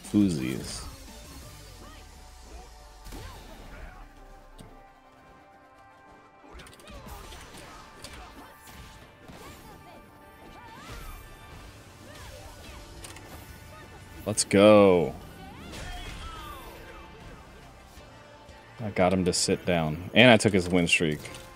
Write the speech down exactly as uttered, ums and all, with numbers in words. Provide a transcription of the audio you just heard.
Foozies. Let's go. I got him to sit down. And I took his win streak.